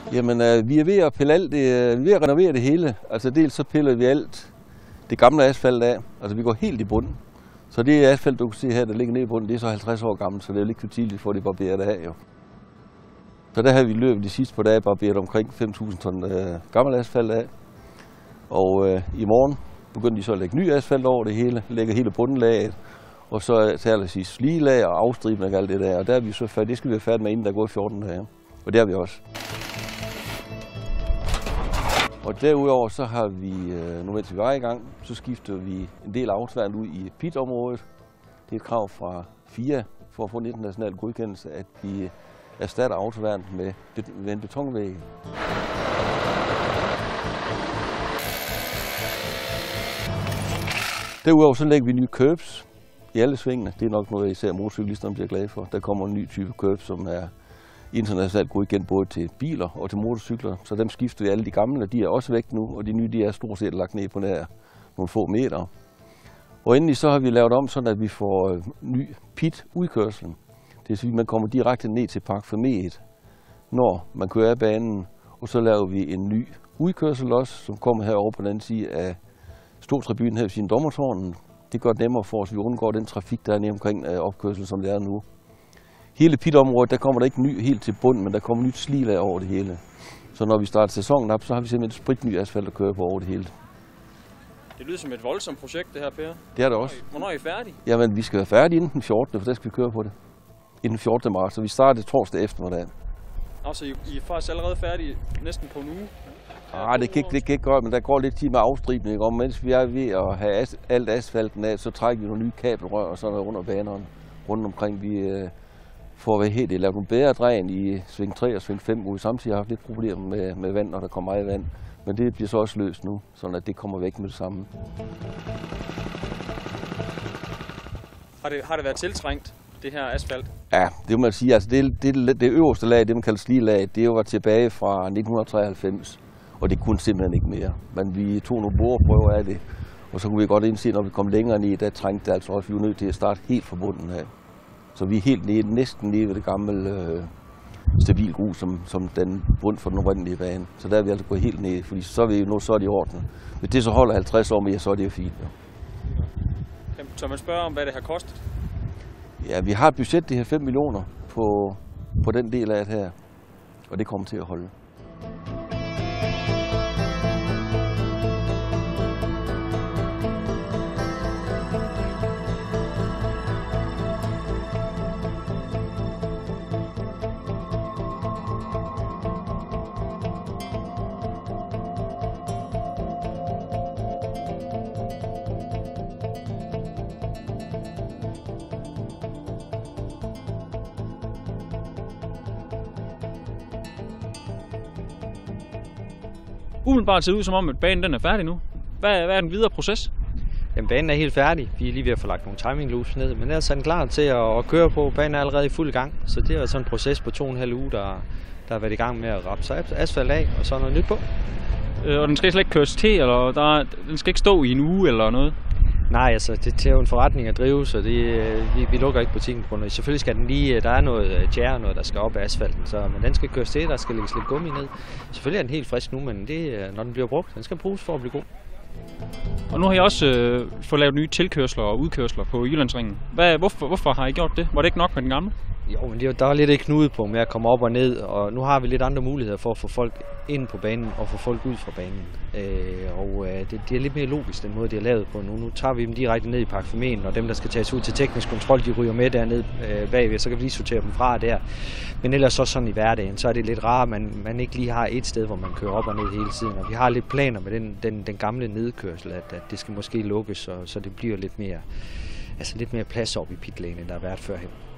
Jamen, vi er ved at pille alt det, vi er ved at renovere det hele. Altså dels så piller vi alt det gamle asfalt af. Altså vi går helt i bunden. Så det asfalt, du kan se her, der ligger nede i bunden, det er så 50 år gammelt, så det er jo lidt for tidligt for, at det barberet af jo. Så der har vi løbet de sidste par dage barberet omkring 5.000 ton gammel asfalt af. Og i morgen begynder de så at lægge ny asfalt over det hele, lægger hele bundenlaget. Og så tager de sligelag og afstribning og alt det der. Og der er vi så færdige. Det skal vi være færdige med, inden der går 14 dage. Og det har vi også. Og derudover så har vi, nu mens vi var i gang, så skifter vi en del aftværn ud i pitområdet. Det er et krav fra FIA for at få en international godkendelse, at vi erstatter aftværn med en betonvæg. Derudover så lægger vi nye curbs i alle svingene. Det er nok noget, især motorcyklisterne bliver glade for. Der kommer en ny type curbs, som er internationalt godkendt både til biler og til motorcykler. Så dem skifter vi alle de gamle, de er også væk nu, og de nye de er stort set lagt ned på nær nogle få meter. Og endelig så har vi lavet om, sådan at vi får ny pit-udkørsel. Det vil sige, at man kommer direkte ned til Park Fermet, når man kører af banen. Og så laver vi en ny udkørsel også, som kommer herovre på den anden side af Stortribunen her ved siden af Dommertårnen. Det gør det nemmere for os, at vi undgår den trafik, der er nede omkring opkørsel, som det er nu. Hele pitområdet, der kommer der ikke ny helt til bunden, men der kommer nyt slilag over det hele. Så når vi starter sæsonen op, så har vi simpelthen spritny asfalt at køre på over det hele. Det lyder som et voldsomt projekt, det her, Per. Det er det også. Hvornår er I færdige? Jamen, vi skal være færdige inden den 14., for der skal vi køre på det. Inden den 14. marts, så vi starter torsdag eftermiddag. Altså, I er faktisk allerede færdige næsten på en uge? Det kan ikke godt, men der går lidt tid med afstribning. Og mens vi er ved at have alt asfalten af, så trækker vi nogle nye kabelrør og sådan noget under banerne rundt omkring. Vi får lavet nogle bedre dræn i sving 3 og sving 5, hvor vi samtidig har haft lidt problemer med vand, når der kommer meget vand. Men det bliver så også løst nu, sådan at det kommer væk med det samme. Har det været tiltrængt, det her asfalt? Ja, det må man sige. Altså det øverste lag, det man kalder sligelag, det var tilbage fra 1993. Og det kunne simpelthen ikke mere. Men vi tog nogle boreprøver af det, og så kunne vi godt indse, når vi kom længere ned, der trængte det altså også, vi var nødt til at starte helt fra bunden af. Så vi er helt nede, næsten nede ved det gamle stabil grus, som den bund for den oprindelige bane. Så der er vi altså gået helt ned, fordi så er vi nu så er det i orden. Hvis det så holder 50 år mere, så er det jo fint. Ja. Så man spørger om, hvad det har kostet? Ja, vi har et budget, det her 5 millioner på den del af det her, og det kommer til at holde. Umiddelbart ser det ud som om, at banen den er færdig nu. Hvad er den videre proces? Jamen, banen er helt færdig. Vi er lige ved at få lagt nogle timing loops ned, men den er sådan klar til at køre på. Banen er allerede i fuld gang, så det er sådan en proces på 2,5 uger, der har været i gang med at rappe sig asfalt af, og så noget nyt på. Og den skal slet ikke køres til, eller den skal ikke stå i en uge eller noget? Nej, altså det er jo en forretning at drive, så vi lukker ikke butikken på noget. Selvfølgelig skal den lige, der er noget tjære, noget der skal op af asfalten, men den skal køres til, der skal lægges lidt gummi ned. Selvfølgelig er den helt frisk nu, men det, når den bliver brugt, den skal bruges for at blive god. Og nu har I også fået lavet nye tilkørsler og udkørsler på Jyllandsringen. Hvorfor har I gjort det? Var det ikke nok med den gamle? Jo, men der er lidt et knudepunkt med at komme op og ned, og nu har vi lidt andre muligheder for at få folk ind på banen og få folk ud fra banen. Det er lidt mere logisk, den måde, de har lavet på nu. Nu tager vi dem direkte ned i Park Fermet, og dem, der skal tages ud til teknisk kontrol, de ryger med dernede bagved, så kan vi lige sortere dem fra der. Men ellers så sådan i hverdagen, så er det lidt rart, at man ikke lige har et sted, hvor man kører op og ned hele tiden. Og vi har lidt planer med den gamle nedkørsel, at det skal måske lukkes, så det bliver lidt mere plads op i pitlane, end der har været førhen.